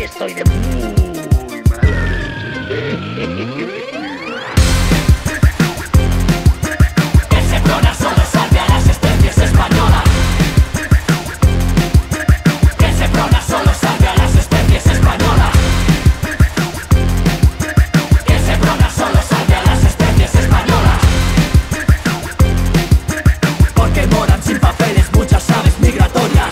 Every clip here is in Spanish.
estoy de muy mala. Que Seprona solo salve a las especies españolas. Que Seprona solo salve a las especies españolas. Que Seprona solo salve a las especies españolas. Porque moran sin papeles muchas aves migratorias.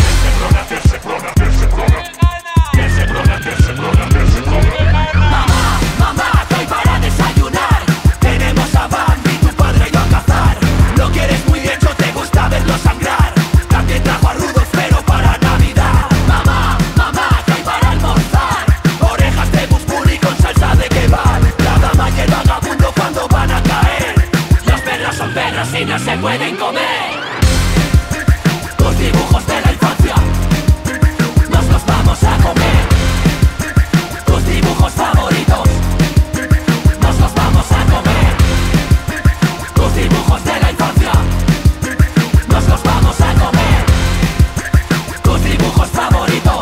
Mamá, que hoy para desayunar tenemos a Bambi, tu padre ha ido a cazar. Lo quieres muy bien, yo te gusta verlo sangrar. También trajo a Rudolf, pero para Navidad. Mamá, que hoy para almorzar orejas de busburi con salsa de kebab. La dama y el vagabundo cuando van a caer. Los perros son perros y no se pueden comer. Tus dibujos de la infancia nos los vamos a comer. Tus dibujos favoritos nos los vamos a comer. Tus dibujos de la infancia nos los vamos a comer. Tus dibujos favoritos.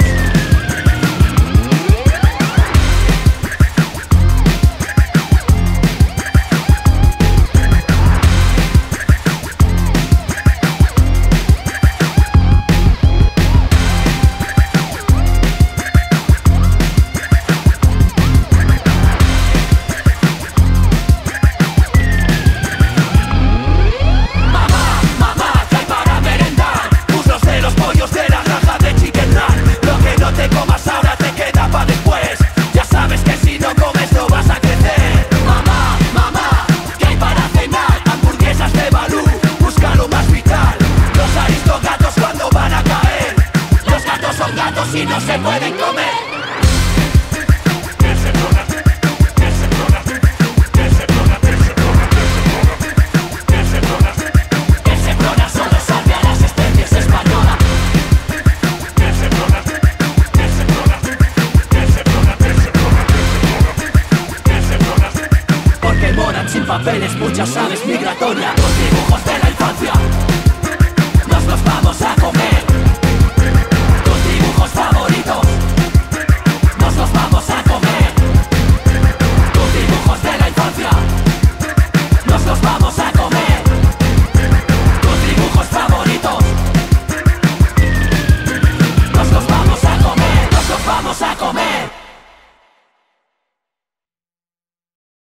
Mamá, que hay para merendar. Usos de los pollos de la granja de Chicken Run. Lo que no te comas ahora te queda para después. Ya sabes que si no comes no vas a crecer. Mamá, que hay para cenar. Hamburguesas de Balú, busca lo más vital. Los aristogatos cuando van a caer. Los gatos son gatos y no se pueden comer. Que Seprona solo salve a las especies españolas. Porque moran sin papeles muchas aves migratorias. Los dibujos de la infancia